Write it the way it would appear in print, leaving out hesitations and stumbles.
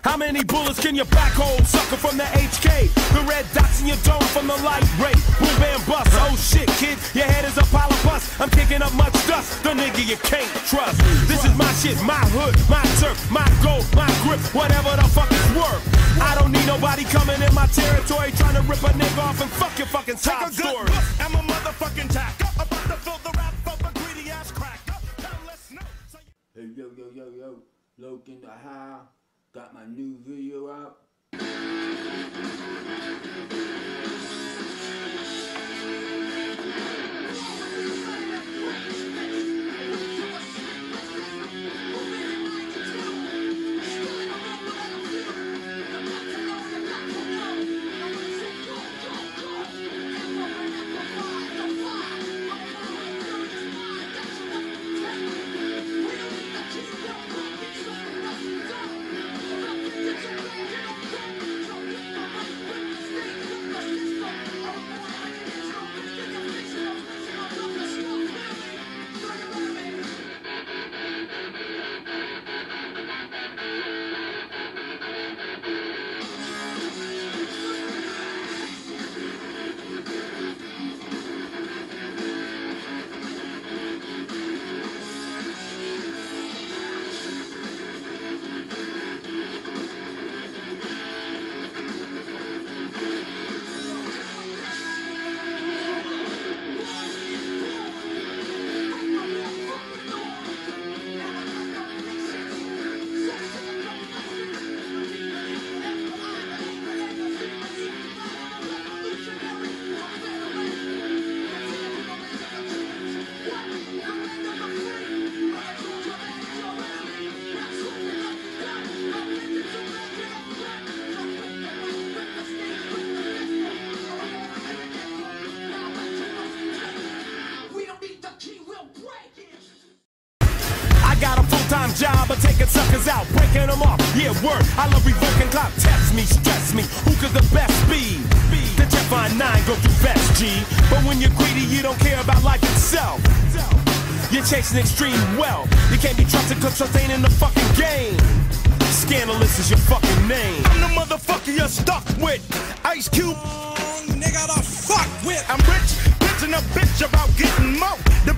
How many bullets can your back hold? Sucker from the HK. The red dots in your dome from the light ray. Boom, bam, bust. Oh shit, kid, your head is a pile of bust. I'm kicking up much dust. The nigga you can't trust. This is my shit, my hood, my turf, my goal, my grip, whatever the fuck it's worth. I don't need nobody coming in my territory trying to rip a nigga off and fuck your fucking top story. I'm a motherfucking tacker. About to fill the rap of a greedy ass cracker. Now let's know. Hey, yo, Loc'd in the house. Got my new video out. I got a full-time job of taking suckers out, breaking them off. Yeah, word. I love revoking clout. Test me, stress me. Who could the best be? The Jet 9 go through best, G. But when you're greedy, you don't care about life itself. You're chasing extreme wealth. You can't be trusted cause trust ain't in the fucking game. Scandalous is your fucking name. I'm the motherfucker you're stuck with. Ice Cube, nigga to fuck with. I'm rich, bitching a bitch about getting more. The